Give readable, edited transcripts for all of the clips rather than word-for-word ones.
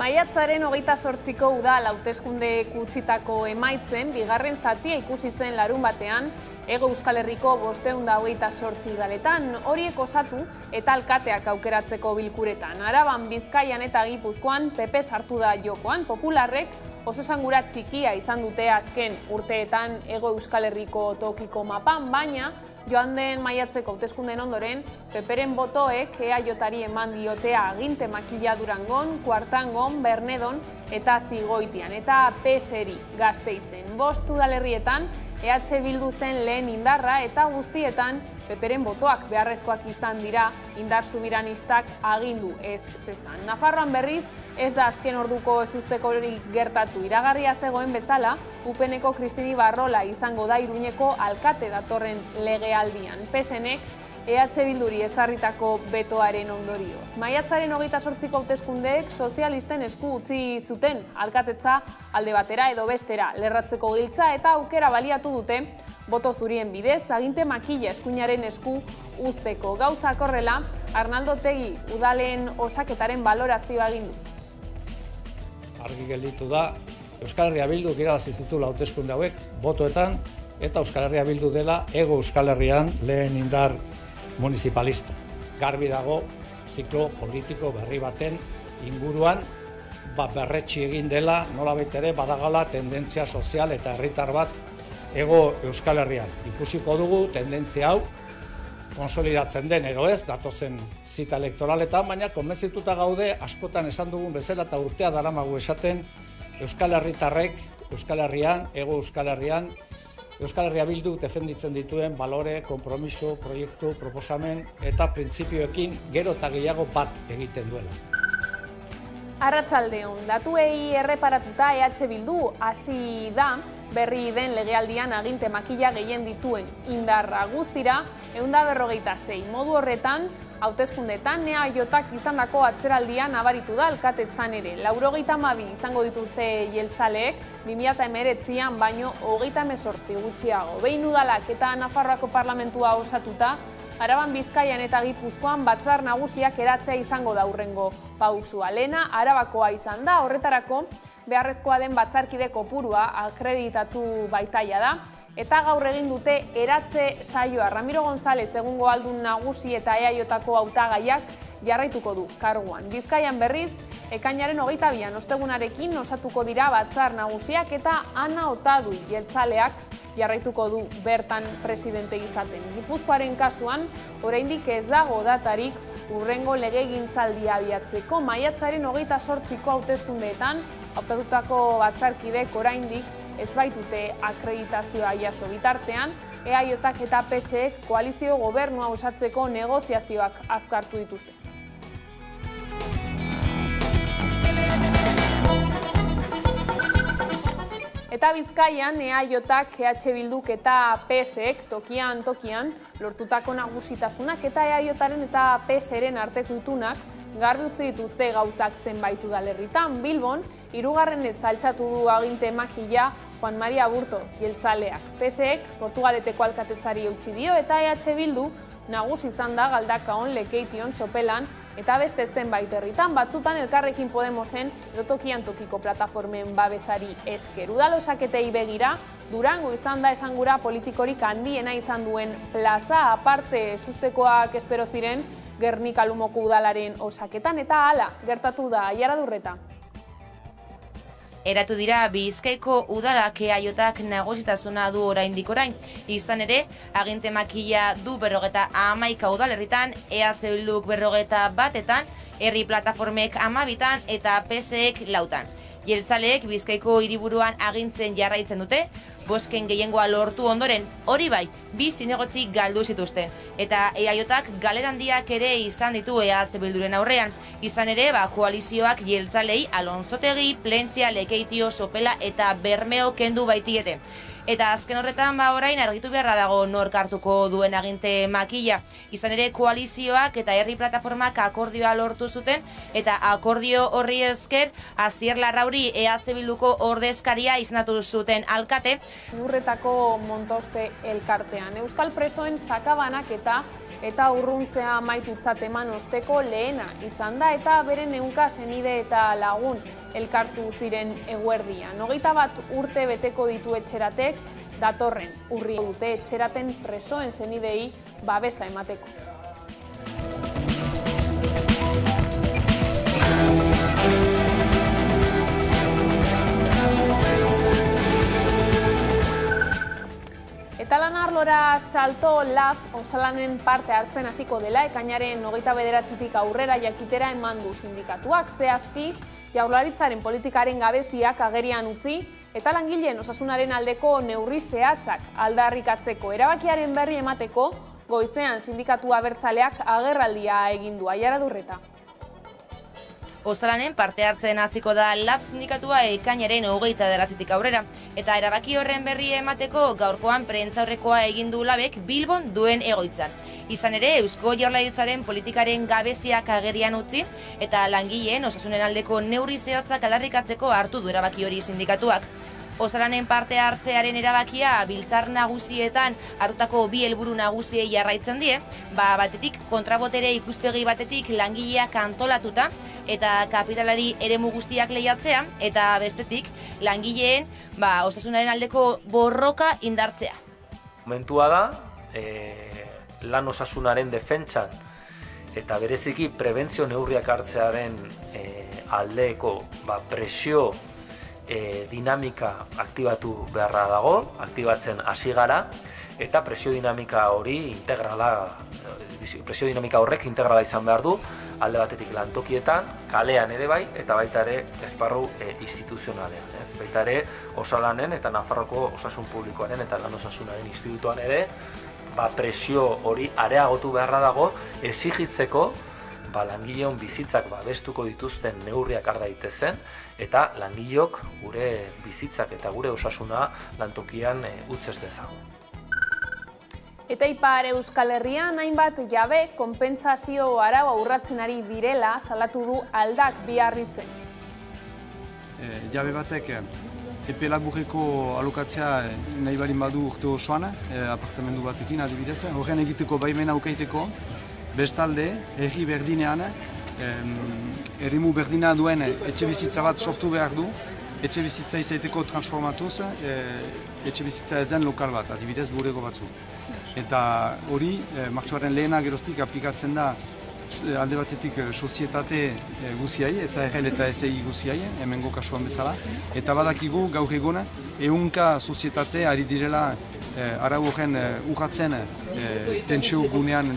Maiatzaren 28ko udal hauteskundeek utzitako emaitzen bigarren zatia ikusi zen larunbatean Hego Euskal Herriko 528 udaletan, horiek osatu eta alkateak aukeratzeko bilkuretan. Araban, Bizkaian eta Gipuzkoan PP sartu da jokoan. Popularrek oso esangura txikia izan dute azken urteetan Hego Euskal Herriko tokiko mapan, baina joan den maiatzeko hauteskunden ondoren, PPren botoek EAJari eman diotea aginte Makila Durangon, Kuartangon, Bernedon eta Zigoitian, eta PSri Gasteizen. 5 udalerrietan EH Bildu zen lehen indarra eta guztietan PPren botoak beharrezkoak izan dira indar subiranistak agindu ez zezan. Nafarroan berriz ez da azken orduko esusteko hori gertatu. Iragarria zegoen bezala, UPNeko Kristini Barrola izango da Iruñeko alkate datorren legealdian. PSnek EH Bilduri ezarritako betoaren ondorioz. Maiatzaren 28ko hauteskundeek sozialisten esku utzi zuten alkatetza alde batera edo bestera lerratzeko giltza eta aukera baliatu dute boto zurien bidez, aginte Makila eskuinaren esku uzteko. Gauzak horrela, Arnaldo Otegi udalen osaketaren balorazioa egin du. Argi gelditu da, Euskal Herria Bilduk irabazi zituela hauteskunde hauek botoetan eta Euskal Herria Bildu dela Hego Euskal Herrian lehen indar municipalista. Garbi dago ziklo politiko berri baten inguruan berretsi egin dela, nolabait ere badagala tendentzia sozial eta herritar bat Hego Euskal Herrian. Ikusiko dugu tendentzia hau konsolidatzen den edo ez, datozen zita elektoraletan, baina konbentzituta gaude askotan esan dugun bezala eta urtea daramagu esaten Euskal Herritarrek Euskal Herrian, Hego Euskal Herrian, Euskal Herria Bildu defenditzen dituen balore, konpromiso, proiektu, proposamen eta printzipioekin gero eta gehiago bat egiten duela. Arratsaldeon, datuei erreparatuta EH Bildu hasi da berri den legealdian aginte Makila gehien dituen indarra guztira 156. Modu horretan, hauteskundetan EAJak izandako atzeraldian nabaritu da alkatetzan ere. 92 izango dituzte jeltzaleek 2019an baino 38 gutxiago. Behin udalak eta Nafarroako parlamentua osatuta, Araban, Bizkaian eta Gipuzkoan batzar nagusiak eratzea izango da hurrengo pausua. Lehena Arabakoa izan da, horretarako beharrezkoa den batzarkide kopurua akreditatu baitaia da, eta gaur egin dute eratze saioa. Ramiro González egungo aldun nagusi eta EAJko hautagaiak jarraituko du karguan. Bizkaian berriz, ekainaren 22an ostegunarekin osatuko dira batzar nagusiak eta Ana Otadui jeltzaleak jarraituko du bertan presidente izaten. Gipuzkoaren kasuan, oraindik ez dago datarik hurrengo legegintzaldia abiatzeko. Maiatzaren 28ko hauteskundeetan hautatutako batzarkidek oraindik ez baitute akreditazioa jaso bitartean, EAJak eta PSek koalizio gobernua osatzeko negoziazioak azkartu dituzte. Eta Bizkaian, EAJak, EH Bilduk eta PSek tokian lortutako nagusitasunak eta EAJaren eta PSren arteko itunak garbi utzi dituzte gauzak zenbait udalerritan. Bilbon, 3. altxatu du aginte Makila Juan Maria Aburto jeltzaleak. PSek Portugaleteko alkatetzari eutsi dio eta EH Bildu nagusi izan da Galdakaon, Lekeition, Sopelan eta beste zenbait herritan, batzutan Elkarrekin Podemosen edo tokian tokiko plataformen babesari esker. Udal osaketei begira, Durango izan da esangura politikorik handiena izan duen plaza, aparte sustekoak espero ziren Gernika Lumoko udalaren osaketan, eta hala gertatu da. Aiara Durreta. Eratu dira Bizkaiko udalak EAJak nagusitasuna du oraindik orain. Izan ere, aginte Makila du 51 udalerritan, EH Bilduk 51etan, herri plataformek 12 eta PSek 4. Jeltzaleek Bizkaiko hiriburuan agintzen jarraitzen dute, bozken gehiengoa lortu ondoren, hori bai, 2 zinegotzi galdu zituzten. Eta EAJak galerandiak ere izan ditu EH Bilduren aurrean. Izan ere, koalizioak jeltzalei Alonsotegi, Plentzia, Lekeitio, Sopela eta Bermeo kendu baitiete. Eta azken horretan orain argitu beharra dago nork hartuko duen aginte makila. Izan ere koalizioak eta herri plataformak akordioa lortu zuten eta akordio horri esker Asier Larrauri EH Bilduko ordezkaria izendatu zuten alkate. Lurretako Montoste elkartean. Euskal presoen sakabanak eta urruntzea amaitutzat eman osteko lehena izan da eta beren ehunka senide eta lagun elkartu ziren eguerdian. 21 urte beteko ditu etxeratek, datorren urri dute etxeraten presoen senidei babesa emateko. Eta lan arlora Salto Lab osalanen parte hartzen hasiko dela ekainaren 29tik aurrera jakitera eman du sindikatuak. Zehazki, Jaurlaritzaren politikaren gabeziak agerian utzi eta langileen osasunaren aldeko neurri zehatzak aldarrikatzeko erabakiaren berri emateko goizean sindikatu abertzaleak agerraldia egin du. Aiara Durreta. Osalanen parte hartzen hasiko da Lab sindikatua ekainaren 29tik aurrera. Eta erabaki horren berri emateko gaurkoan prentzaurrekoa egin du Labek Bilbon duen egoitzan. Izan ere, Eusko Jaurlaritzaren politikaren gabeziak agerian utzi eta langileen osasunen aldeko neurri zehatzak aldarrikatzeko hartu du erabaki hori sindikatuak. Osalanen parte hartzearen erabakia biltzar nagusietan hartutako bi helburu nagusiei jarraitzen die, batetik kontrabotere ikuspegi batetik langileak antolatuta eta kapitalari eremu guztiak lehiatzea, eta bestetik langileen osasunaren aldeko borroka indartzea. Momentua da, lan osasunaren defentsan eta bereziki prebentzio neurriak hartzearen aldeko presio dinamika aktibatu beharra dago, aktibatzen hasi gara, eta presio dinamika horrek integrala izan behar du, alde batetik lantokietan, kalean ere bai, eta baita ere esparru instituzionalean. Baita ere osalanen eta Nafarroko osasun publikoaren eta lan osasunaren institutuan ere, presio hori areagotu beharra dago, exigitzeko langileon bizitzak babestuko dituzten neurriak har daitezen eta langileok gure bizitzak eta gure osasuna lantokian utz ez dezagun. Eta Ipar Euskal Herrian hainbat jabe konpentsazio araua urratzen ari direla salatu du Aldak Biarritzen. Jabe batek epe laburreko alokatzea nahi barin badu urte osoan, apartamendu batekin adibidez, horren egiteko baimena aukaiteko. Bestalde, herri berdinean, errimu berdina duen etxe bizitza bat sortu behar du, etxe bizitza izaiteko transformatuz, etxe bizitza ez den lokal bat, adibidez burego batzu. Eta hori, martxoaren lehena geroztik aplikatzen da alde batetik sozietate guziai, SARL eta SI guziai, hemengo kasuan bezala, eta badakigu gaur egun ehunka sozietate ari direla arau horren urratzen tentsio gunean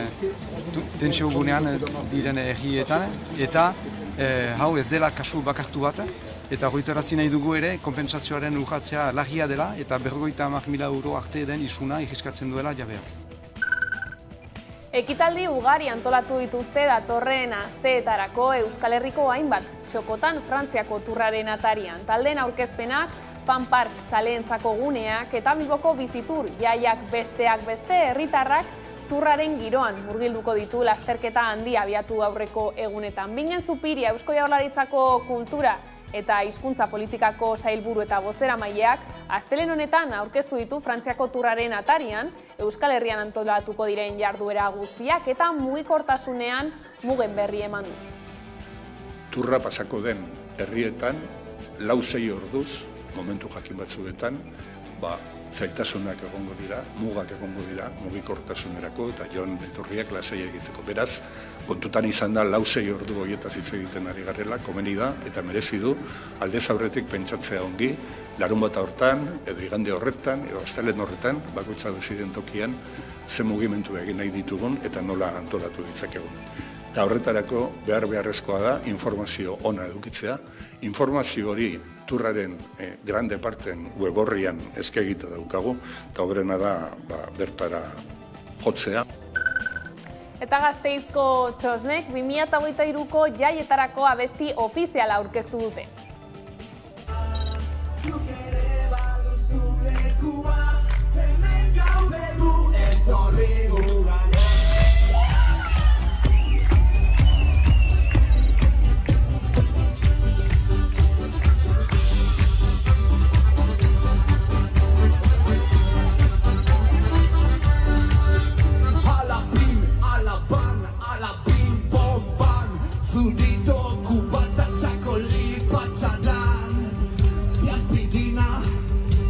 diren herrietan, eta hau ez dela kasu bakartu bat, eta horretarazi nahi dugu ere konpentsazioaren urratzea larria dela, eta 50.000 euro arte den isuna irriskatzen duela jabeak. Ekitaldi ugari antolatu dituzte datorren asteetarako Euskal Herriko hainbat txokotan Frantziako turraren atarian. Taldeen aurkezpenak, Fan Park zaleentzako guneak eta Bilboko bizitur jaiak besteak beste herritarrak turraren giroan murgilduko ditu lasterketa handia abiatu aurreko egunetan. Bingen Zupiria Eusko Jaurlaritzako kultura eta hizkuntza politikako sailburu eta bozeramaileak astelehen honetan aurkeztu ditu Frantziako turraren atarian, Euskal Herrian antolatuko diren jarduera guztiak eta mugikortasunean mugen berri eman du. Turra pasako den herrietan, 4-6 orduz, momentu jakin batzuetan, zailtasunak egongo dira, mugak egongo dira, mugikortasunerako eta joan etorriak lasai egiteko. Beraz, kontutan izan da 4-6 ordu horietaz hitz egiten ari garela, komeni da eta merezi du aldez aurretik pentsatzea ongi, larunbata hortan, edo igande horretan, edo astelehen horretan, bakoitza beziden tokian, ze mugimendu egin nahi ditugun eta nola antolatu ditzakegun. Eta horretarako beharrezkoa da informazio ona edukitzea, informazio hori turraren grande parten web horrian eskegita daukagu, eta hoberena da bertara jotzea. Eta Gasteizko txosnek 2023ko jaietarako abesti ofiziala aurkeztu dute.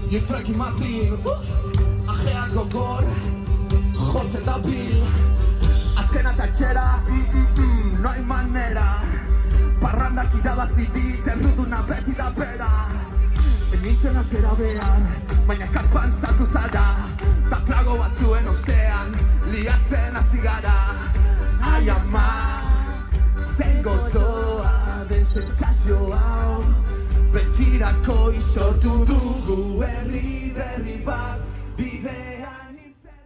y trek mazin ajeak gogor jotzen da bil azkena tatxera no hay manera parrandak irabazi dit erruduna beti da bera nintzen atera behar baina karpan sartu zara ta trago batzuen ostean liatzen hasi gara ai ama zen gozoa den sentsazio hau betirako izortu dugu herri berri bat bidean izan.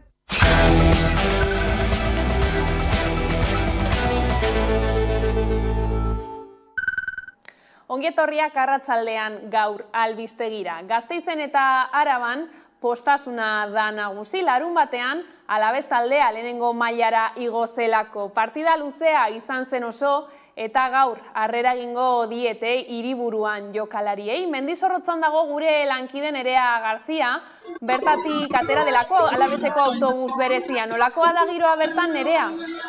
Ongietorriak arratsaldean gaur albistegira. Gasteizen eta Araban postasuna da nagusi, larun batean Alavés taldea lehenengo mailara igo zelako. Partida luzea izan zen oso eta gaur harrera egingo diete hiriburuan jokalariei. Mendizorrotzan dago gure lankide Nerea Garzia, bertatik atera delako Alaveseko autobus berezia. Nolakoa da giroa bertan, Nerea?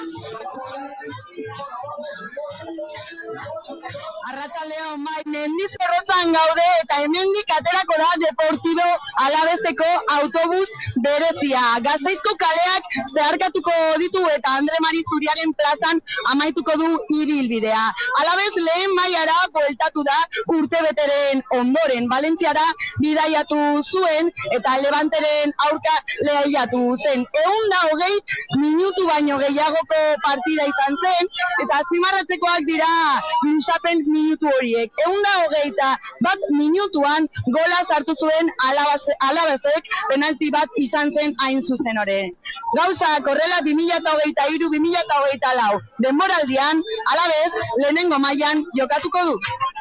Arratsaldeon, bai, Mendizorrotzan gaude eta hemendik aterako da Deportivo Alaveseko autobus berezia. Gasteizko kaleak zeharkatuko ditu eta Andre Mari Zuriaren plazan amaituko du ibilbidea. Alavés lehen mailara bueltatu da urtebeteren ondoren. Valentziara bidaiatu zuen eta Levanteren aurka lehiatu zen. 120 minutu baino gehiagoko partida izan zen eta azpimarratzekoak dira lusapen minutu horiek. 121 minutuan gola sartu zuen Alavesek, penalti bat izan zen hain zuzen ore. Gauzak horrela 2023-2024 denboraldian Alavés lehenengo mailan jokatuko du.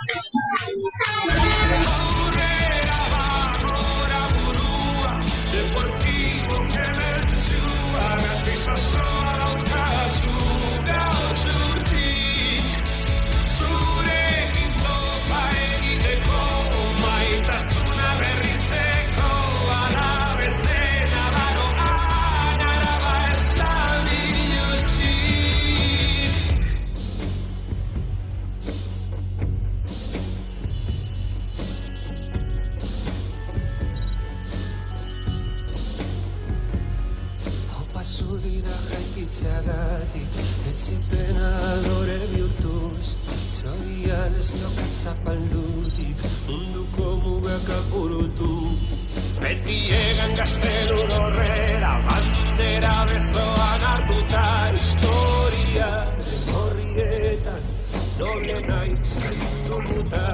Etzipena adore bihurtuz, txorian ez lokatzapaldutik, munduko mugak apurutu. Beti egan gaztelur horrera, bandera besoan hartuta, historia horrietan, noble naiz aitumuta.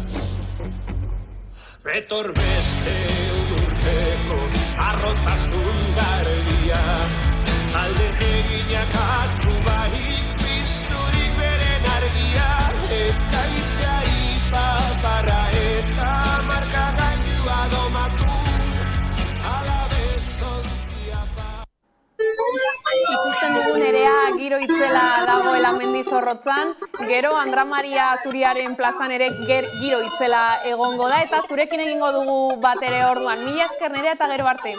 Betor beste urteko, arrotasun garbia, alde eginak astu barik bizturik beren argia eta itzea ipaparra eta markagailua domatu Alavés ontzia Ikusten dugu Nerea giro itzela dagoela Mendizorrotzan, gero Andra Maria Zuriaren plazan ere giro itzela egongo da eta zurekin egingo dugu bat ere orduan. Mila esker Nerea eta gero arte.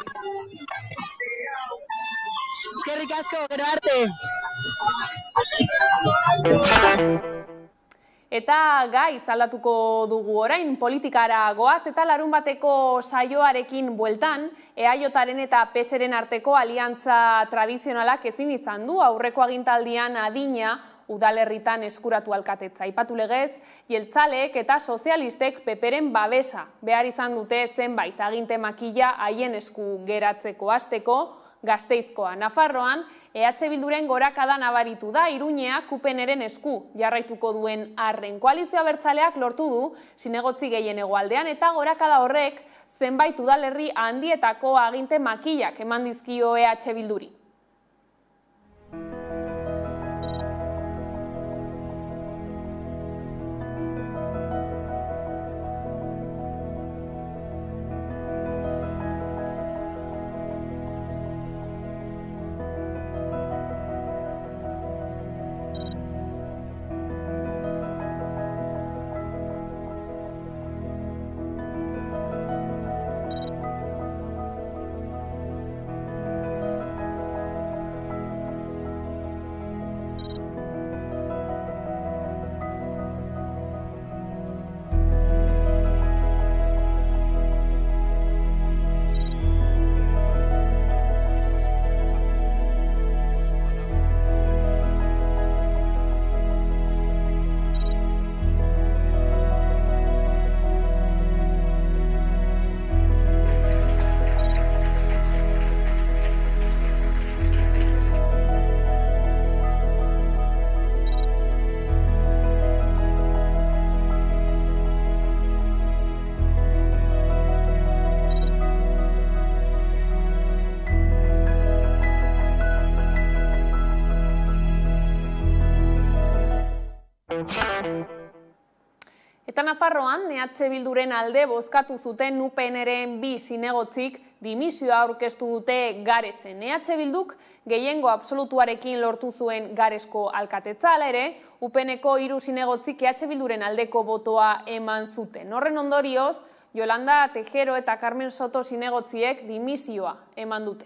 Eskerrik asko, gero arte. Eta gaiz aldatuko dugu orain, politikara goaz eta larun bateko saioarekin bueltan, EAJaren eta PSren arteko aliantza tradizionalak ezin izan du aurreko agintaldian adina udalerritan eskuratu alkatetza. Aipatu legez, jeltzaleek eta sozialistek PPren babesa behar izan dute zenbait aginte makila haien esku geratzeko hasteko, Gasteizkoa. Nafarroan, EH Bilduren gorakada nabaritu da, Iruñea kupeneren esku jarraituko duen arren. Koalizio abertzaleak lortu du, zinegotzi gehien hegoaldean, eta gorakada horrek zenbait udalerri handietako aginte makilak eman dizkio EH Bilduri. Nafarroan, EH Bilduren alde bozkatu zuten UPNren 2 zinegotzik dimisioa aurkeztu dute Garesen. EH Bilduk gehiengo absolutuarekin lortu zuen Garesko alkatetza, hala ere, UPNeko 3 zinegotzik EH Bilduren aldeko botoa eman zuten. Horren ondorioz, Yolanda Tejero eta Carmen Soto zinegotziek dimisioa eman dute.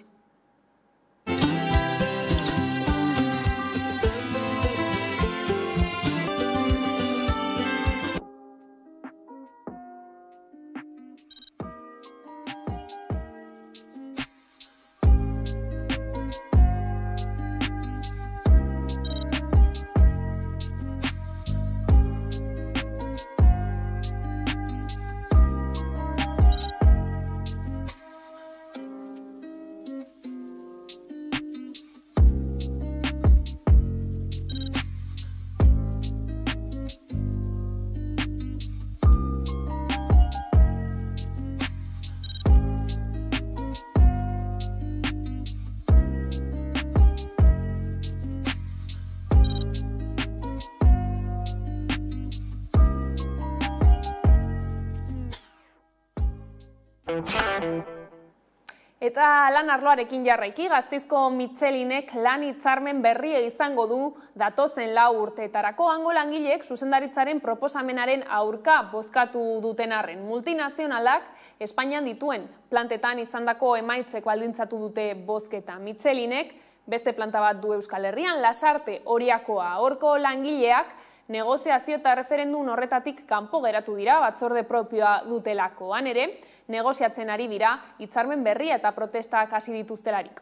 Eta lan arloarekin jarraiki, Gasteizko Michelinek lan hitzarmen berria izango du datozen 4 urteetarako. Hango langileek zuzendaritzaren proposamenaren aurka bozkatu duten arren. Multinazionalak Espainian dituen plantetan izandako emaitzek baldintzatu dute bozketa. Michelinek beste planta bat du Euskal Herrian, Lasarte Oriakoa. Horko langileak negoziazio eta referendum horretatik kanpo geratu dira, batzorde propioa dutelako. Han ere, negoziatzen ari dira hitzarmen berria eta protestak hasi dituztelarik.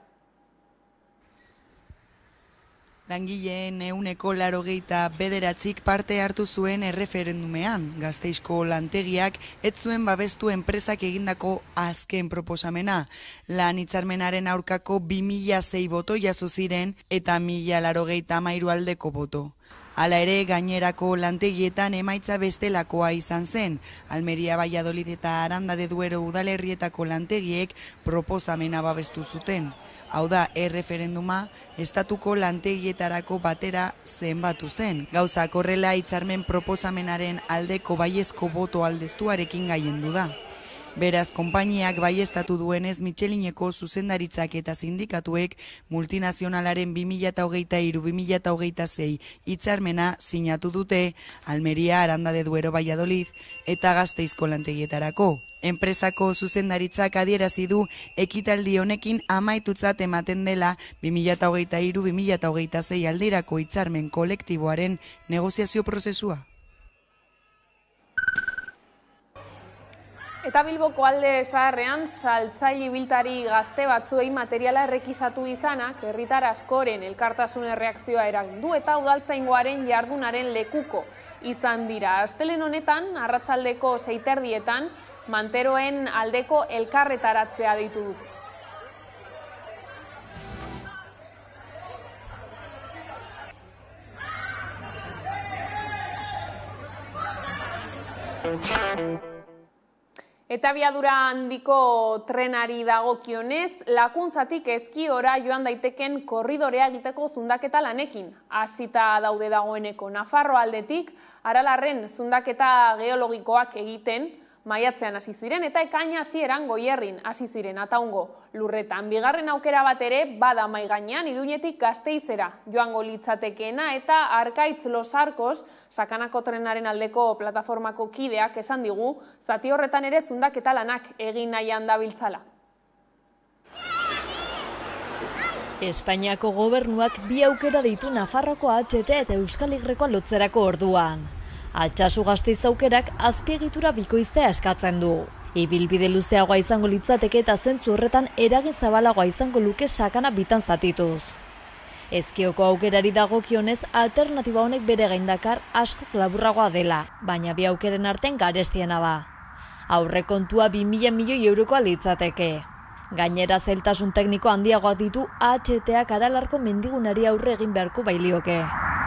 Langileen 189 parte hartu zuen erreferendumean. Gasteizko lantegiak ez zuen babestu enpresak egindako azken proposamena. Lan hitzarmenaren aurkako 2006 boto jaso ziren eta 1083 aldeko boto. Hala ere, gainerako lantegietan emaitza bestelakoa izan zen. Almeria, Valladolid eta Aranda de Duero udalerrietako lantegiek proposamena babestu zuten. Hau da, erreferenduma estatuko lantegietarako batera zenbatu zen. Gauzak horrela hitzarmen proposamenaren aldeko baiezko boto aldeztuarekin gailendu da. Beraz, konpainiak baieztatu duenez Michelineko zuzendaritzak eta sindikatuek multinazionalaren 2023-2026 hitzarmena sinatu dute Almeria, Aranda de Duero, Valladolid eta Gasteizko lantegietarako. Enpresako zuzendaritzak adierazi du ekitaldi honekin amaitutzat ematen dela 2023-2026 aldirako hitzarmen kolektiboaren negoziazio prozesua. Eta Bilboko alde zaharrean, saltzaile ibiltari gazte batzuei materiala errekisatu izanak, herritar askoren elkartasun erreakzioa eragindu eta udaltzaingoaren jardunaren lekuko izan dira. Astelehen honetan, arratsaldeko 6:30, manteroen aldeko elkarretaratzea deitu dute. Eta abiadura handiko trenari dagokionez, Lakuntzatik Ezkiora joan daiteken korridorea egiteko zundaketa lanekin. Hasita daude dagoeneko Nafarro aldetik, Aralarren zundaketa geologikoak egiten, maiatzean hasi ziren eta ekaina hasieran Goierrin hasi ziren Ataungo lurretan. Bigarren aukera bat ere bada mahai gainean, Iruñetik Gasteizera joango litzatekeena eta Arkaitz Los Arcos sakanako trenaren aldeko plataformako kideak esan digu, zati horretan ere zundaketa lanak egin nahian dabiltzala. Espainiako gobernuak 2 aukera ditu Nafarroko HT eta Euskal Herrikoa lotzerako orduan. Altsasu Gasteiz aukerak azpiegitura bikoiztea eskatzen du. Ibilbide luzeagoa izango litzateke eta zentzu horretan eragin zabalagoa izango luke sakana bitan zatituz. Ezkioko aukerari dagokionez alternatiba honek bere gaindakar askoz laburragoa dela, baina 2 aukeren artean garestiena da. Aurrekontua 2.000 milioi eurokoa litzateke. Gainera zailtasun tekniko handiagoak ditu AHT-ak Aralarko mendigunari aurre egin beharko bailioke.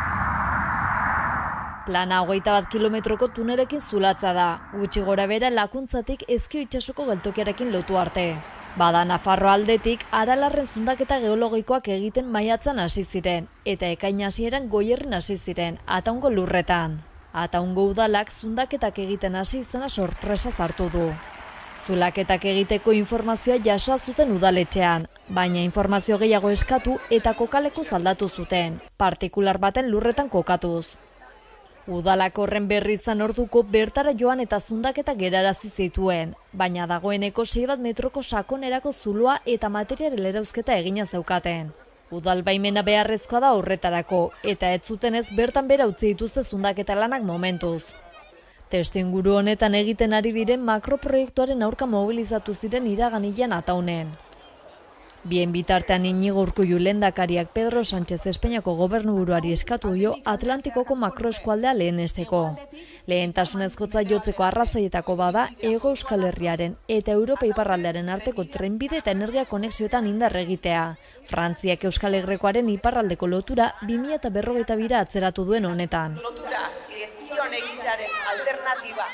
Plana 21 kilometroko tunelekin zulatza da, gutxi gora bera Lakuntzatik Ezkio itsasoko geltokiarekin lotu arte. Bada Nafarro aldetik Aralarren zundaketa geologikoak egiten maiatzan hasi ziren, eta ekain hasieran Goierrin hasi ziren, Ataungo lurretan. Ataungo udalak zundaketak egiten hasi izena sorpresa hartu du. Zulaketak egiteko informazioa jasoa zuten udaletxean, baina informazio gehiago eskatu eta kokaleku aldatu zuten, partikular baten lurretan kokatuz. Udalak horren berri izan orduko bertara joan eta zundaketa gerarazi zituen, baina dagoeneko 6 metroko sakonerako zuloa eta material erauzketa egina zeukaten. Udal baimena beharrezkoa da horretarako, eta ez zutenez bertan bera utzi dituzte zundaketa lanak momentuz. Testuinguru honetan egiten ari diren makroproiektuaren aurka mobilizatu ziren iraganilean Ataunen. Bien bitartean Iñigo Urkullu lehendakariak Pedro Sánchez Espainiako gobernuburuari eskatu dio Atlantikoko makroeskualdea lehenesteko. Lehentasunezkotza jotzeko arrazoietako bada Hego Euskal Herriaren eta Europa iparraldearen arteko trenbide eta energia konexioetan indar egitea. Frantziak Euskal Herrikoaren iparraldeko lotura 2052 atzeratu duen honetan. Lotura gestión egitearen alternatiba.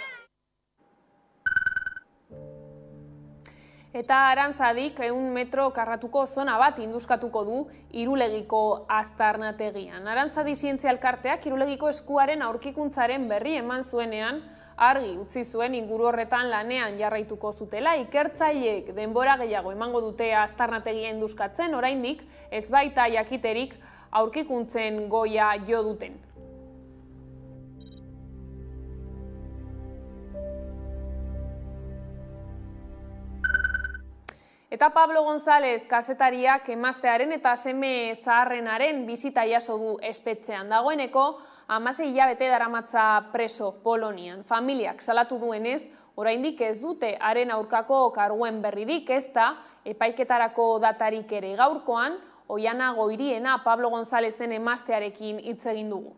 Eta Arantzadik 100 metro karratuko zona bat induzkatuko du Irulegiko aztarnategian. Arantzadi Zientzia Elkarteak Irulegiko eskuaren aurkikuntzaren berri eman zuenean, argi utzi zuen inguru horretan lanean jarraituko zutela, ikertzaileek denbora gehiago emango dute aztarnategia induzkatzen, oraindik ez baita jakiterik aurkikuntzen goia jo duten. Eta Pablo González kazetariak emaztearen eta seme zaharrenaren bizita jaso du espetxean. Dagoeneko 16 hilabete daramatza preso Polonian. Familiak salatu duenez, oraindik ez dute haren aurkako karguen berririk, ez da epaiketarako datarik ere. Gaurkoan, Oiana Goiriena Pablo Gonzálezen emaztearekin hitz egin dugu.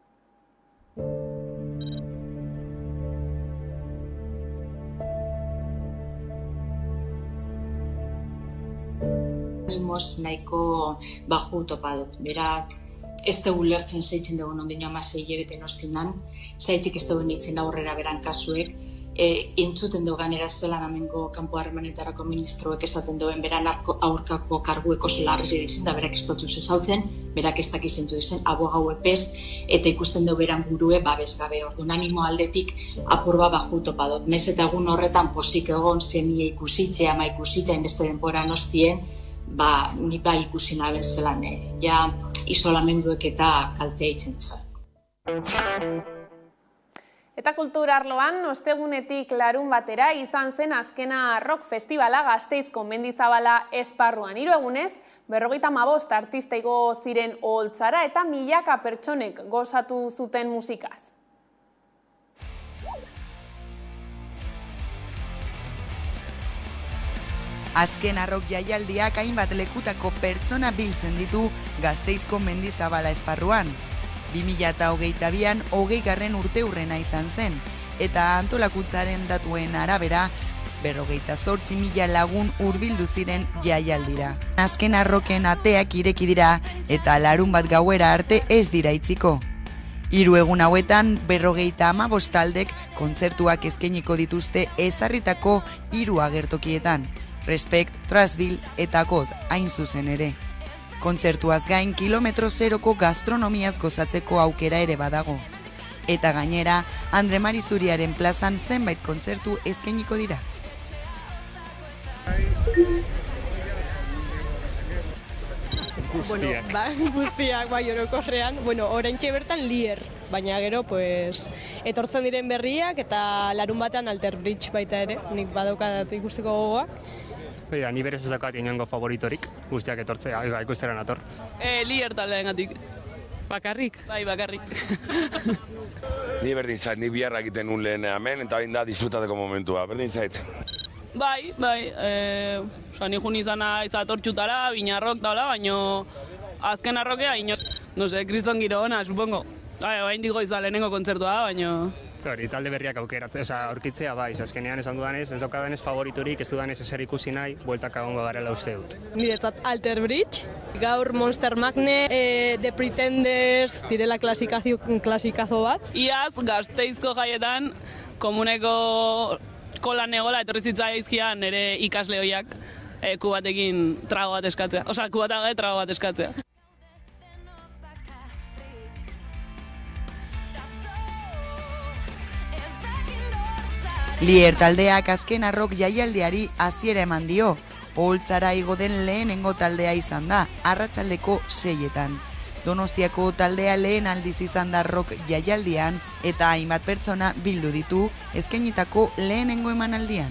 Animoz nahiko baju topa dut. Berak ez dugu lertzen zeitzen dugu nondino 16 hilabete nostinan, zaitzik ez dugu nintzen aurrera beran kasuek, entzuten dugu ganera zelan amengo kanpo harremanetarako ministroek esaten duen beran aurkako kargueko zela arrezi dizen, da berak ez dutuz ezautzen, berak ez dakizentu dizen, abogau epez, eta ikusten dugu beran burue babesgabe ordu. Animo aldetik apurba baju topa dut. Nez eta egun horretan posik egon semia ikusitxe, ama ikusitxe, inbeste denbora nostien, ni ikusi naben zelan, ja isolamenduek eta kaltea itzen zuen. Eta kulturarloan, ostegunetik larun batera izan zen azkena rock festivala Gasteizko Mendizabala esparruan. 3 egunez, 55 artista igo ziren oholtzara eta milaka pertsonek gozatu zuten musikaz. Azken arrok jaialdiak hainbat lekutako pertsona biltzen ditu Gasteizko Mendizabala esparruan. 2022an 20. urteurrena izan zen, eta antolakuntzaren datuen arabera, 58.000 lagun hurbildu ziren jaialdira. Azken arroken ateak ireki dira, eta larun bat gauera arte ez dira itziko. 3 egun hauetan 55 taldek kontzertuak eskainiko dituzte ezarritako 3 agertokietan. Respect, Trasbil eta God hain zuzen ere. Kontzertuaz gain kilometro zeroko gastronomiaz gozatzeko aukera ere badago. Eta gainera, Andre Mari Zuriaren plazan zenbait kontzertu eskainiko dira. Guztiak, orokorrean. Oraintxe bertan Lier, baina gero, etortzen diren berriak eta larun batean Alter Bridge baita ere, nik badaukat ikusteko gogoak. Ni berez ez daukat inongo favoritorik, guztiak etortzea, ikustera nator. Lier taldeagatik. Bakarrik? Bai, bakarrik. Ni berdin zait, ni biharra egiten nun lehen hemen, eta bain da disfrutateko momentua, berdin zait. Bai, ni jun izana izatortxutara, binarrok daula, baino azken arrokea, kriston giro ona, supongo. Bain digo izan lehenengo kontzertua, baino... Talde berriak aurkitzea, bai, azkenean esan dudanez, ez daukadanez favoriturik, ez dudanez ezer ikusi nahi, bueltak agongo garela uste dut. Niretzat Alter Bridge, gaur Monster Magnet, The Pretenders, direla klasikazo bat. Iaz, Gasteizko jaietan, komuneko kolan egola etorri zitzaizkian nire ikasle hoiak kubatekin trago bat eskatzea. Kubataga trago bat eskatzea. Lier taldeak azken arrok jaialdiari hasiera eman dio. Oholtzara igo den lehenengo taldea izan da, arratsaldeko 6etan. Donostiako taldea lehen aldiz izan da rock jaialdian eta hainbat pertsona bildu ditu eskainitako lehenengo emanaldian.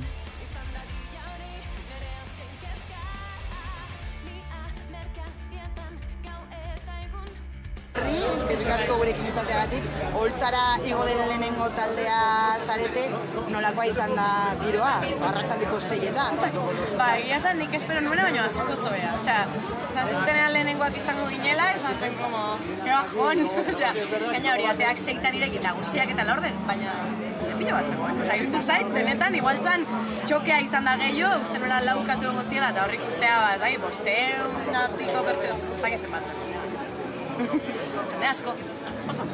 Eskerrik asko gurekin izateagatik, Oholtzara igo den lehenengo taldea zarete, nolakoa izan da giroa, arratsaldeko 6etan? Egia esan nik espero nuena, baina asko zobea. Esan zutenean lehenengoak izango ginela, esan zen como, que bajón. Gaina hori, ateak 6etan irekin nagusiak eta laurden, baina pilo bat zegoen. Irutu zait, benetan, igualtzan txokea izan da gehiago, uste nola laukatu egon ziela, eta horrik ustea bat, 500 piko pertsu zakizen batzen. Zene asko, oso.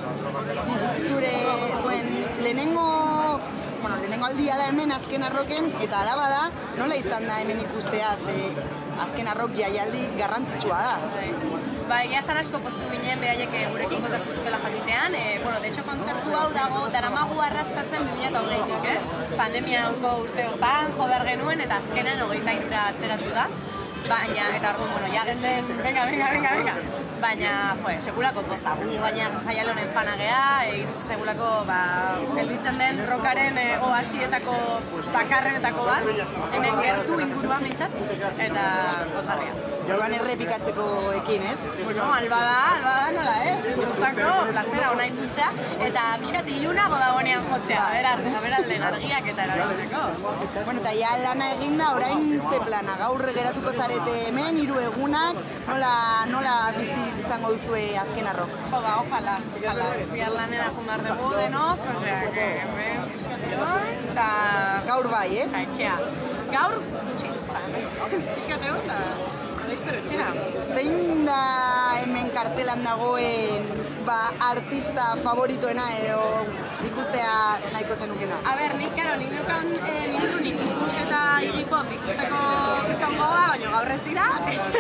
Zuen lehenengo aldia da hemen azken arroken, eta alaba da, nola izan da hemen ikustea, azken arrok jaialdi garrantzitsua da. Egia esan asko postu ginen beraiek gurekin kontatzen zutela jakitean. De hecho, kontzertu hau dago daramagu arrastatzen 2008-tik, pandemiako urte hortan jo behar genuen, eta azkenan 23 atzeratu da. Baina, eta orduan, ja genden, venga. Baina, sekulako poza, baina jaial honen fana geha, irutze segulako gelditzen den rockaren oasietako bakarrenetako bat, hemen gertu inguruan mintzat, eta pozarria. Joan errepikatzeko ekin, ez? Bueno, alba da, nola ez? Gurutzako, plazera hona itzultzea, eta pixkat ilunago dagoenean jotzea, beralden argiak eta erabiltzeko. Bueno, eta ja lana eginda, orain ze plana, gaur geratuko zarete hemen, 3 egunak, nola bizi izango duzue azken arrok? Ojalá, bihar lanera jumar dugu denok, osea, que hemen eta... Gaur bai, ez? Eta etxea. Gaur, gutxi, pixkat egun da... Zein da hemen kartelan dagoen artista favoritoena edo ikustea nahiko zenukena? Nik neukan liburunik ikus eta Iggy Pop ikusteko izangoa, baina gaur ez dira.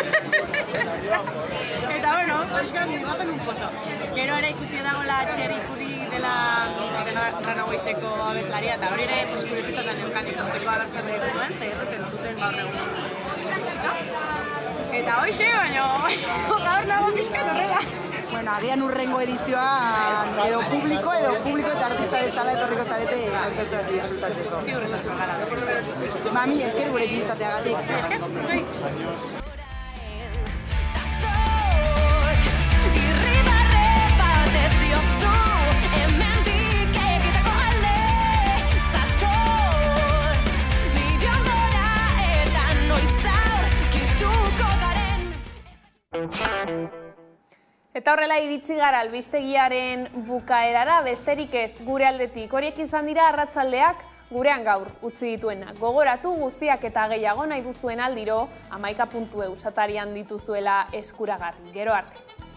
Eta bueno, nire baten un poto. Gero ere ikusi dagoela Cherry Curry dela Runawayseko abeslaria, eta hori ere kuriositatean neukan ikusteko abertzen behar duen, ez entzuten gaur egun musika. Eta hoxe, baina gaur nago pixkat horrela. Bueno, agian urrengo edizioan edo publiko eta artista bezala etorriko zarete kontzertuaz disfrutatzeko. Ziurretako gara. Mami, esker gurekin izateagatik. Esker, zoi. Eta horrela iritsi gara albistegiaren bukaerara, besterik ez gure aldetik. Horiek izan dira arratsaldeak gurean gaur utzi dituenak. Gogoratu guztiak eta gehiago nahi duzuen aldiro 11.eu satarian dituzuela eskuragarri. Gero arte.